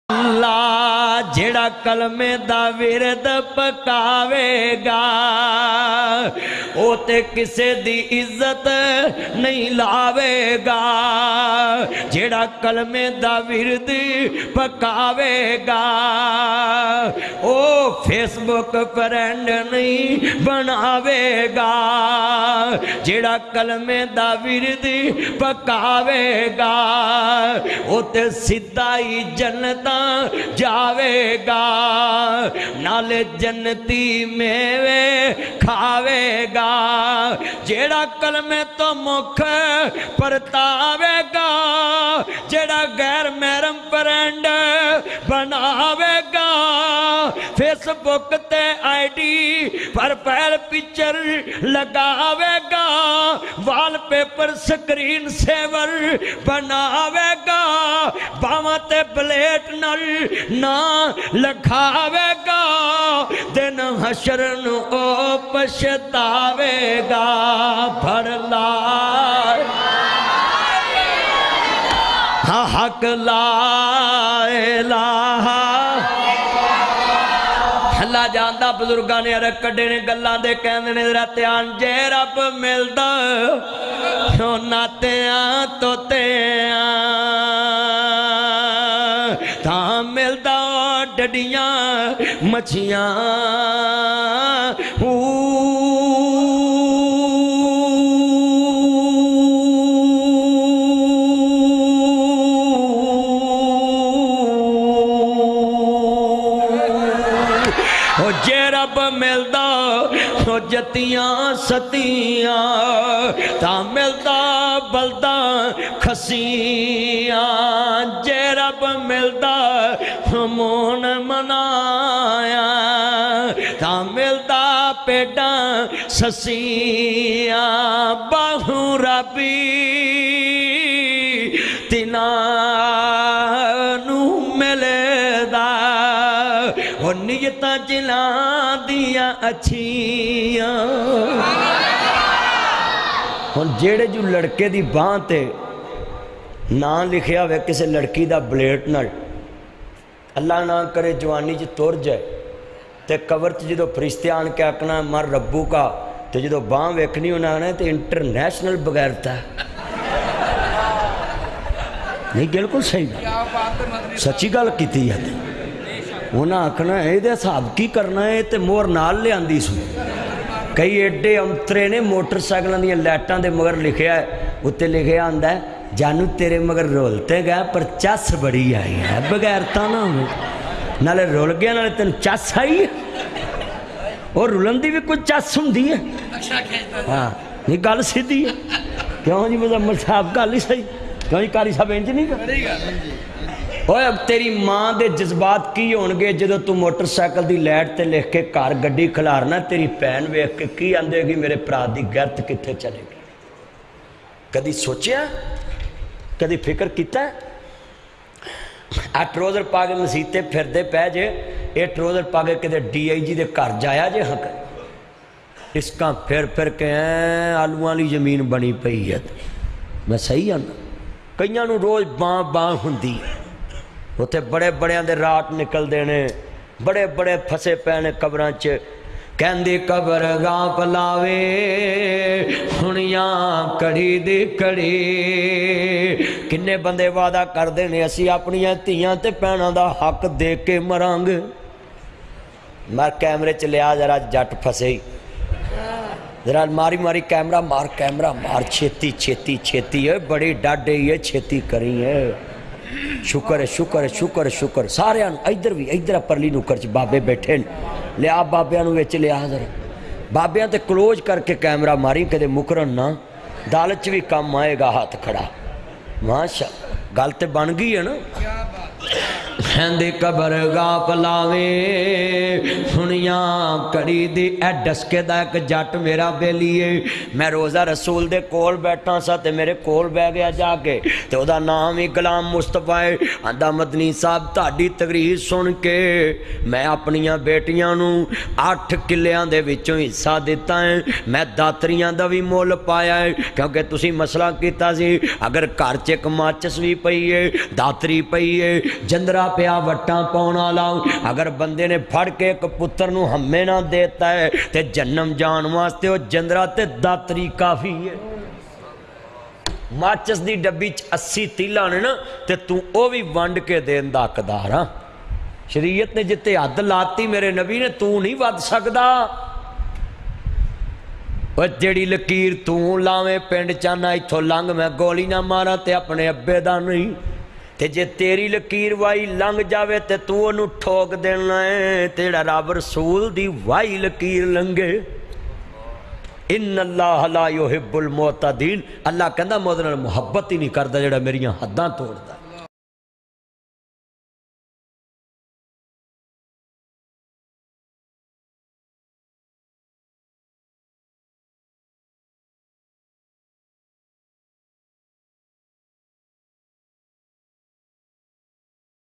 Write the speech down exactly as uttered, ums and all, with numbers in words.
اللہ جڑا کلمے دا ورد پکاوے گا او تے کسے دی عزت نہیں لاوے گا جڑا کلمے دا ورد پکاوے گا او فیس بک فرینڈ نہیں بناوے گا جڑا کلمے دا ورد پکاوے گا او تے سدھائی جنت جاوے گا نالے جنتی میوے کھاوے گا جیڑا کلمے تو مکھ پرتاوے گا جیڑا غیر محرم فرینڈ بناوے گا فیس بک تے آئی ڈی پر پہل پچر لگاوے گا وال پیپر سکرین سیور بناوے گا باواں تے بلیٹ نل نہ لکھاوے گا دن حشر نو او پشتاوے گا بھر لا حق لا الہ اللہ جاندہ بزرگاں نے عرق کڑے نے گلہ دے کہنے نے رتیان جے رب ملدہ ناتیاں توتیاں تاں ملدہ ڈڈیاں مچھیاں جے رب ملدہ جتیاں ستیاں تا ملدہ بلدہ کھسیاں جے رب ملدہ مون منایا تا ملدہ پیڑاں سسیاں باہو ربی تینانو ملدہ اور نیتاں جلان دیا اچھیاں ہن جیڑے جو لڑکے دی باں تے نام لکھیا ہوئے کسے لڑکی دا بلیٹ نال اللہ نہ کرے جوانی جی تور جائے تے قبر تے جدو فرشتے آن کے آکنا مر ربو کا تے جدو باں ویکھنی ہونا ہے تے انٹرنیشنل بغیرتا ہے نہیں بالکل صحیح سچی گل کیتی ہے انہاں آکھنا ہے دے صاحب کی کرنا ہے تے مور نال لے آندی سو کئی ایڈے امترے نے موٹر سائیکلوں دیا لائٹاں دے مگر لکھیا ہے اتے لکھیا آندہ ہے جانو تیرے مگر رولتے گئے پر چس بڑی آئی ہے بغیرتا نہ ہو نالے رول گیا نالے تین چس آئی ہے اور رولن دی بھی کوئی چس ہم دی ہے ہاں یہ گال سی دی ہے کیوں جی مزمل صاحب گال ہی صحیح کیوں جی کاری صاحب انج نہیں کر اوہ اب تیری ماں دے جذبات کی ہونگے جدو تو موٹر سائیکل دی لیٹ تے لکھ کے کار گڈی کھلارنا تیری پین ویکھ کے کی آندے گی میرے پرا دی غیرت کتھے چلے گی کدی سوچیا کدی فکر کیتا ہے آ ٹروزر پاگے مسیتے پھر دے پہ جے اے ٹروزر پاگے کدے ڈی آئی جی دے کار جایا جے ہاں کر اس کا پھر پھر کے ہیں آلوان لی زمین بنی پئی ہے میں صحیح آنا کئیاں نو روز باں باں ہندی وہ تے بڑے بڑے اندے رات نکل دینے بڑے بڑے پھسے پینے قبران چے کہندی قبر گاں پلاوے ہنیاں کڑی دی کڑی کنے بندے وعدہ کر دینے اسی اپنیاں تیاں تے پینا دا حق دے کے مرانگ مار کیمرے چلے آ ذرا جٹ پھسے ہی ذرا ماری ماری کیمرہ مار کیمرہ مار چھیتی چھیتی چھیتی ہے بڑی ڈاڈے یہ چھیتی کری ہے شکر ہے شکر ہے شکر ہے شکر سارے آن ایدر بھی ایدر پرلی نکر چھ بابے بیٹھے لے آپ بابے آنو ویچے لے آ ذرا بابے آن تے کلوج کر کے کیمرہ ماری کدے مکرن نا دالچ بھی کام آئے گا ہاتھ کھڑا ماشاء گالتے بن گئی ہے نا ہندی قبر گا پلاوے سنیاں کڑی دی اے ڈسکے دا ایک جٹ میرا بے لیے میں روزہ رسول دے کول بیٹھا سا تے میرے کول بے گیا جا کے تے او دا نام ہی غلام مصطفیٰ آندہ مدنی صاحب تاڑی تقریر سن کے میں اپنیاں بیٹیاں نو آٹھ کلیاں دے وچوں حصہ دیتا ہے میں داتریاں دا بھی مول پایا ہے کیونکہ تسی مسئلہ کیتا سی اگر کارچے کماچس بھی پئی ہے داتری پئی ہے جندرہ پیا وٹاں پاؤنا لاؤں. اگر بندے نے پھڑ کے ایک پتر نو ہمیں نہ دیتا ہے تے جنم جان واسطے وہ جندرا تے داتری کافی ہے. ماچس دی ڈبی چ اسی تیلا نے نا تے تو او بھی ونڈ کے دین دا حقدار ہاں. شریعت نے جتے حد لاتی میرے نبی نے تو نہیں ود سکدا. وہ جڑی لکیر تو لاویں پنڈ چانا اتھو لنگ میں گولی نہ مارا تے اپنے ابے دا نہیں. تے جے تیری لکیر وائی لنگ جاوے تے تو انہوں ٹھوک دینا ہے. تیڑا رب رسول دی وائی لکیر لنگے. ان اللہ لا یحب المعتدین. اللہ کہندا مودے نال محبت ہی نہیں کردا جڑا میریاں حداں توڑدا.